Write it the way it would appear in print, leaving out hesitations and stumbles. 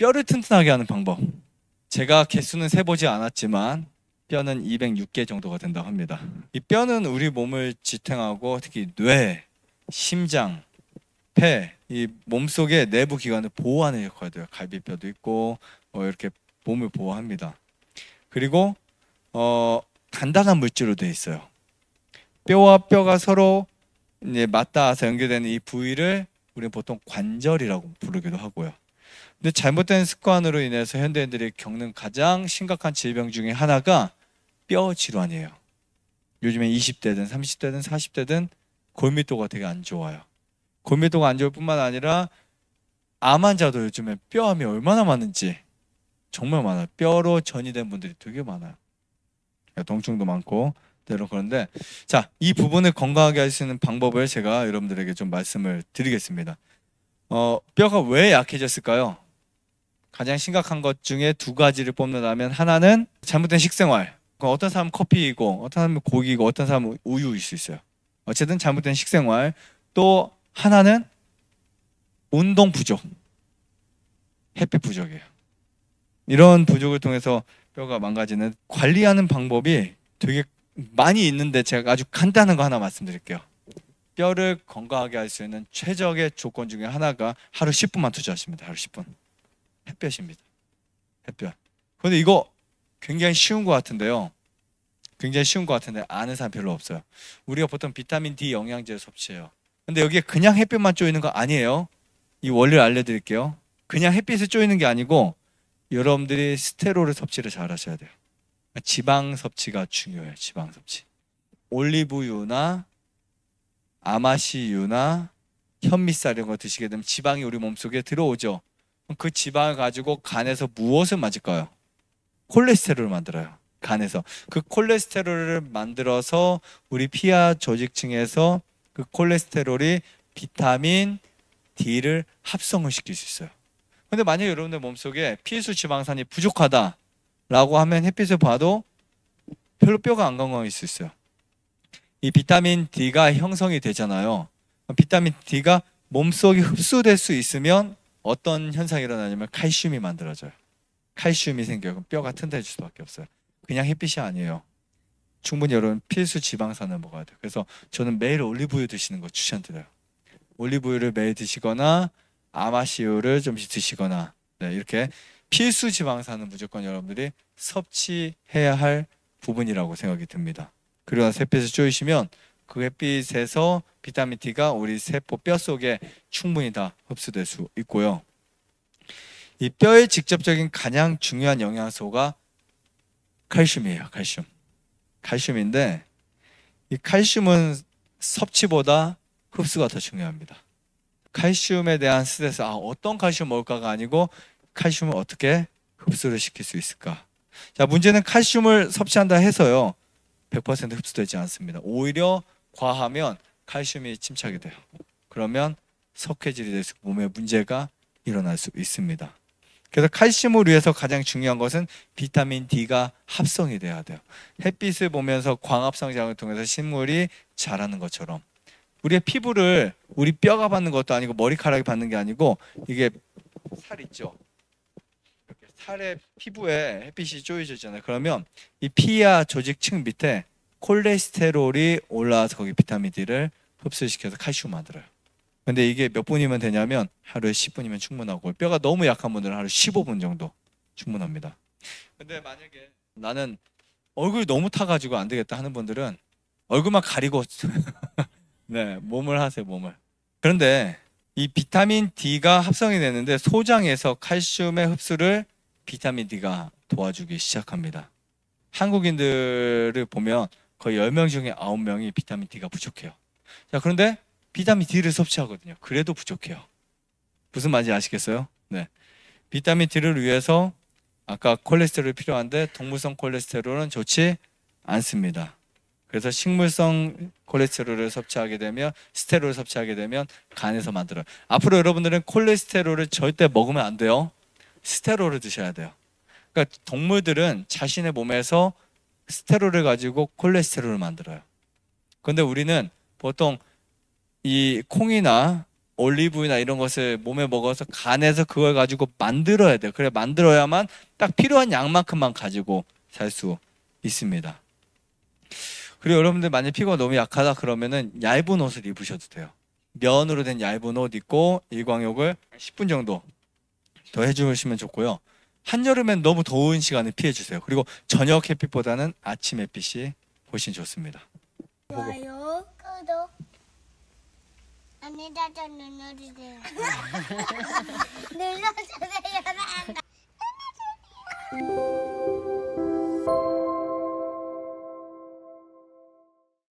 뼈를 튼튼하게 하는 방법. 제가 개수는 세보지 않았지만 뼈는 206개 정도가 된다고 합니다. 이 뼈는 우리 몸을 지탱하고 특히 뇌, 심장, 폐, 이 몸속의 내부 기관을 보호하는 역할도 해요. 갈비뼈도 있고 이렇게 몸을 보호합니다. 그리고 단단한 물질로 되어 있어요. 뼈와 뼈가 서로 이제 맞닿아서 연결되는 이 부위를 우리는 보통 관절이라고 부르기도 하고요. 근데 잘못된 습관으로 인해서 현대인들이 겪는 가장 심각한 질병 중에 하나가 뼈 질환이에요. 요즘에 20대든 30대든 40대든 골밀도가 되게 안 좋아요. 골밀도가 안 좋을 뿐만 아니라 암 환자도 요즘에 뼈암이 얼마나 많은지 정말 많아요. 뼈로 전이된 분들이 되게 많아요. 동충도 많고 그런데 자, 이 부분을 건강하게 할 수 있는 방법을 제가 여러분들에게 좀 말씀을 드리겠습니다. 뼈가 왜 약해졌을까요? 가장 심각한 것 중에 두 가지를 뽑는다면 하나는 잘못된 식생활. 어떤 사람은 커피이고 어떤 사람은 고기이고 어떤 사람은 우유일 수 있어요. 어쨌든 잘못된 식생활. 또 하나는 운동 부족. 햇빛 부족이에요. 이런 부족을 통해서 뼈가 망가지는 관리하는 방법이 되게 많이 있는데 제가 아주 간단한 거 하나 말씀드릴게요. 뼈를 건강하게 할 수 있는 최적의 조건 중에 하나가 하루 10분만 투자하십니다. 하루 10분. 햇볕입니다. 햇볕. 그런데 이거 굉장히 쉬운 것 같은데요. 굉장히 쉬운 것 같은데 아는 사람 별로 없어요. 우리가 보통 비타민 D 영양제를 섭취해요. 근데 여기에 그냥 햇빛만 쪼이는 거 아니에요. 이 원리를 알려드릴게요. 그냥 햇빛을 쪼이는 게 아니고 여러분들이 스테로를 섭취를 잘 하셔야 돼요. 지방 섭취가 중요해요. 지방 섭취. 올리브유나 아마씨유나 현미쌀 이런 거 드시게 되면 지방이 우리 몸속에 들어오죠. 그 지방을 가지고 간에서 무엇을 만질까요? 콜레스테롤을 만들어요. 간에서. 그 콜레스테롤을 만들어서 우리 피하 조직층에서 그 콜레스테롤이 비타민 D를 합성을 시킬 수 있어요. 근데 만약에 여러분들 몸속에 필수 지방산이 부족하다라고 하면 햇빛을 봐도 별로 뼈가 안 건강할 수 있어요. 이 비타민 D가 형성이 되잖아요. 비타민 D가 몸속에 흡수될 수 있으면 어떤 현상이 일어나냐면 칼슘이 만들어져요. 칼슘이 생겨요. 그럼 뼈가 튼튼해질 수밖에 없어요. 그냥 햇빛이 아니에요. 충분히 여러분 필수 지방산을 먹어야 돼요. 그래서 저는 매일 올리브유 드시는 거 추천드려요. 올리브유를 매일 드시거나 아마씨유를 좀씩 드시거나 이렇게 필수 지방산은 무조건 여러분들이 섭취해야 할 부분이라고 생각이 듭니다. 그리고 나서 햇빛을 쬐시면 그 햇빛에서 비타민 D가 우리 세포 뼈 속에 충분히 다 흡수될 수 있고요. 이 뼈의 직접적인 가장 중요한 영양소가 칼슘이에요. 칼슘. 칼슘인데 이 칼슘은 섭취보다 흡수가 더 중요합니다. 칼슘에 대한 스트레스, 어떤 칼슘 먹을까가 아니고 칼슘을 어떻게 흡수를 시킬 수 있을까. 자, 문제는 칼슘을 섭취한다 해서요 100% 흡수되지 않습니다. 오히려 과하면 칼슘이 침착이 돼요. 그러면 석회질이 돼서 몸에 문제가 일어날 수 있습니다. 그래서 칼슘을 위해서 가장 중요한 것은 비타민 D가 합성이 돼야 돼요. 햇빛을 보면서 광합성장을 통해서 식물이 자라는 것처럼 우리의 피부를 우리 뼈가 받는 것도 아니고 머리카락이 받는 게 아니고 이게 살 있죠. 이렇게 살의 피부에 햇빛이 쪼여져 있잖아요. 그러면 이 피하 조직층 밑에 콜레스테롤이 올라와서 거기 비타민 D를 흡수시켜서 칼슘 만들어요. 근데 이게 몇 분이면 되냐면 하루에 10분이면 충분하고 뼈가 너무 약한 분들은 하루 15분 정도 충분합니다. 근데 만약에 나는 얼굴이 너무 타가지고 안 되겠다 하는 분들은 얼굴만 가리고 몸을 하세요. 몸을. 그런데 이 비타민 D가 합성이 되는데 소장에서 칼슘의 흡수를 비타민 D가 도와주기 시작합니다. 한국인들을 보면 거의 10명 중에 9명이 비타민 D가 부족해요. 자, 그런데 비타민 D를 섭취하거든요. 그래도 부족해요. 무슨 말인지 아시겠어요? 네. 비타민 D를 위해서 아까 콜레스테롤이 필요한데 동물성 콜레스테롤은 좋지 않습니다. 그래서 식물성 콜레스테롤을 섭취하게 되면 스테롤을 섭취하게 되면 간에서 만들어요. 앞으로 여러분들은 콜레스테롤을 절대 먹으면 안 돼요. 스테롤을 드셔야 돼요. 그러니까 동물들은 자신의 몸에서 스테롤을 가지고 콜레스테롤을 만들어요. 그런데 우리는 보통 이 콩이나 올리브유나 이런 것을 몸에 먹어서 간에서 그걸 가지고 만들어야 돼요. 그래 만들어야만 딱 필요한 양만큼만 가지고 살 수 있습니다. 그리고 여러분들 만약 피부가 너무 약하다 그러면은 얇은 옷을 입으셔도 돼요. 면으로 된 얇은 옷 입고 일광욕을 10분 정도 더 해주시면 좋고요. 한여름엔 너무 더운 시간을 피해주세요. 그리고 저녁 햇빛보다는 아침 햇빛이 훨씬 좋습니다. 좋아요, 구독, 안내자전 눌러주세요. 눌러주세요.